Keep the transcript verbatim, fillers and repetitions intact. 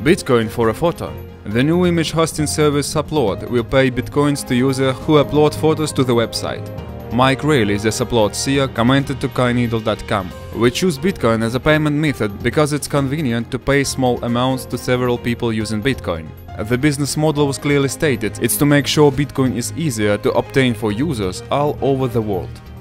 Bitcoin for a photo. The new image hosting service Supload will pay bitcoins to users who upload photos to the website. Mike Reilly, the Supload C E O, commented to Coin Needle dot com, "We choose Bitcoin as a payment method because it's convenient to pay small amounts to several people using Bitcoin. The business model was clearly stated, it's to make sure Bitcoin is easier to obtain for users all over the world."